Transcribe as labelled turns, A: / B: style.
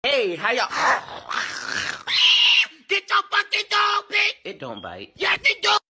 A: Hey, how y'all?
B: Get your fucking dog, bitch!
A: It don't bite.
B: Yes, it do!